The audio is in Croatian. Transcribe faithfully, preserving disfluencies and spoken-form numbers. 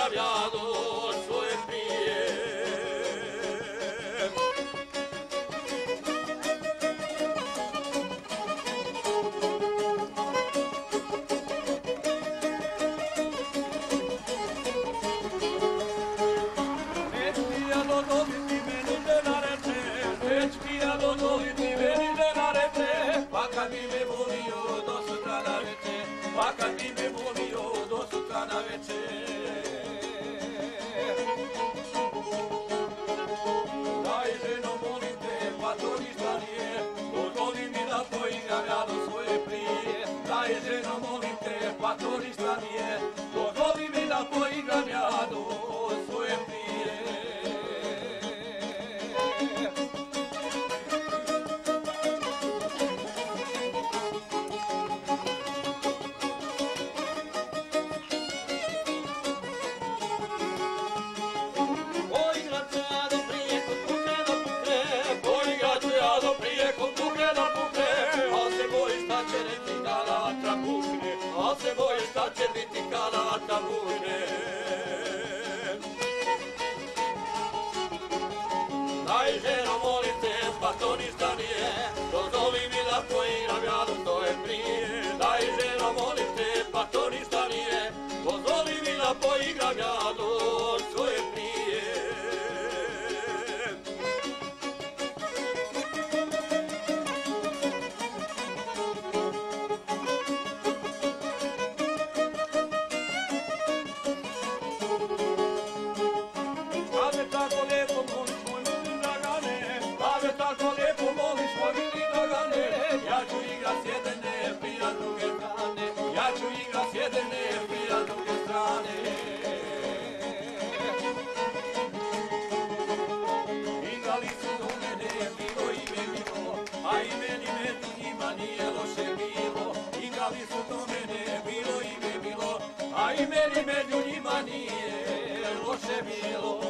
igram ja do svoje prije. Neću ja dozvoliti meni žena reče, neću ja dozvoliti meni žena reče, pa kad bi me volio do sutra na večer, pa kad bi me volio do sutra na večer. Daj ženo molim te, pa to ništa nije, dozvoli mi da poigram ja do svoje prije. Daj ženo molim te, pa to ništa nije, dozvoli mi da poigram ja do svoje prije. Al se bojiš šta će biti kada ta bujne. Daj ženo molim te, pa to ništa nije, dozvoli mi da poigram ja do svoje prije. Daj ženo molim te, pa to ništa nije, dozvoli mi da poigram ja do svoje prije. Tako lijepo moliš moj mili Dragane, pa me tako lijepo moliš moj mili Dragane. Ja ću igrat s jedne, prija s druge strane, ja ću igrat s jedne, prija s druge strane. Igrali su do mene, bilo i me bilo, a i meni među njima nije loše bilo. Igrali su do mene, bilo i me bilo, a i meni među njima nije loše bilo.